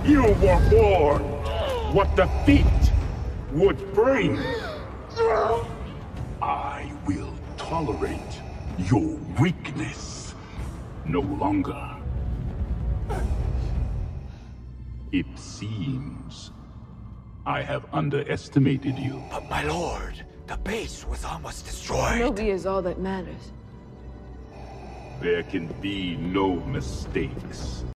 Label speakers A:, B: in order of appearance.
A: You were warned what defeat would bring. I will tolerate your weakness no longer. It seems I have underestimated you.
B: But my lord, the base was almost destroyed.
C: Shinobi is all that matters.
A: There can be no mistakes.